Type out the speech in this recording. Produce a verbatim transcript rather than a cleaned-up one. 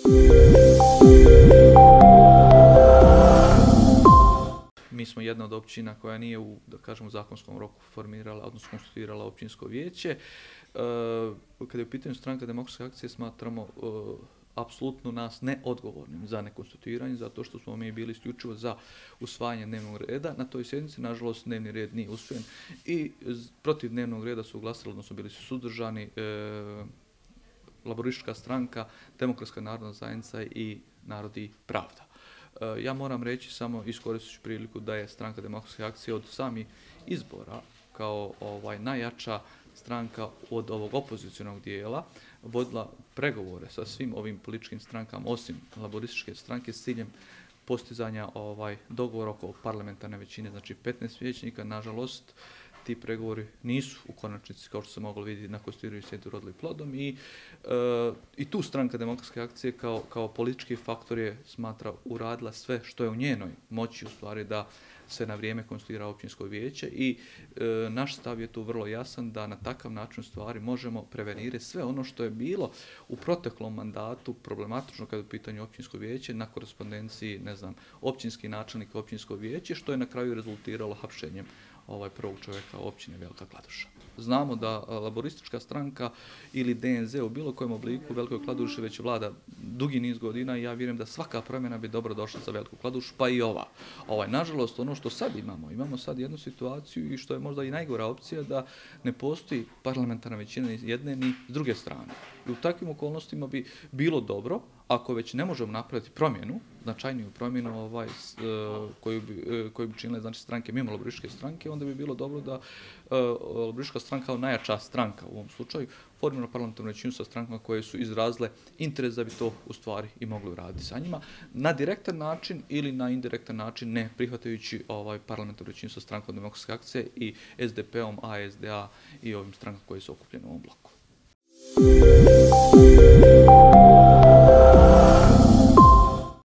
Mi smo jedna od općina koja nije u, da kažemo, zakonskom roku formirala, odnosno konstituirala općinsko vijeće. E, kada je u pitanju Stranka demokratske akcije, smatramo e, apsolutno nas neodgovornim za nekonstituiranje, zato što smo mi bili isključivo za usvajanje dnevnog reda. Na toj sjednici, nažalost, dnevni red nije usvojen i protiv dnevnog reda su glasali, odnosno bili su suzdržani e, Laboristička stranka, Demokratska narodna zajednica i Narod i pravda. Ja moram reći, samo iskoristit ću priliku, da je Stranka demokratske akcije od samih izbora kao ovaj najjača stranka od ovog opozicionog dijela vodila pregovore sa svim ovim političkim strankama, osim Laborističke stranke, s ciljem postizanja ovaj dogovora oko parlamentarne većine, znači petnaest vijećnika. Nažalost, ti pregovori nisu u konačnici, kao što se moglo vidjeti na konstituirajućoj sjednici, urodili plodom i, e, i tu Stranka demokratske akcije kao, kao politički faktor je, smatra, uradila sve što je u njenoj moći, u stvari, da se na vrijeme konstituira općinsko vijeće i e, naš stav je tu vrlo jasan, da na takav način stvari možemo prevenirati sve ono što je bilo u proteklom mandatu problematično kada je u pitanju općinsko vijeće, na korespondenciji, ne znam, općinski načelnik, općinsko vijeće, što je na kraju rezultiralo hapšenjem ovaj prvog čovjeka općine Velika Kladuša. Znamo da Laboristička stranka ili D N Z u bilo kojem obliku Velikoj Kladuši već vlada dugi niz godina i ja vjerujem da svaka promjena bi dobro došla za Veliku Kladušu, pa i ova. Ovaj, nažalost, ono što sad imamo, imamo sad jednu situaciju i što je možda i najgora opcija, da ne postoji parlamentarna većina ni jedne ni s druge strane. I u takvim okolnostima bi bilo dobro, ako već ne možemo napraviti promjenu, značajniju promjenu ovaj, s, uh, koju, bi, uh, koju bi činile, znači, stranke mimo Laborističke stranke, onda bi bilo dobro da uh, Laboristička stranka kao najjača stranka u ovom slučaju formira parlamentarnu većinu sa strankama koje su izrazile interes da bi to u stvari i mogli uraditi sa njima na direktan način ili na indirektan način, ne prihvatajući ovaj parlamentarnu većinu sa Strankom demokratske akcije i S D P-om, A S D A i ovim strankama koje su okupljene u ovom bloku.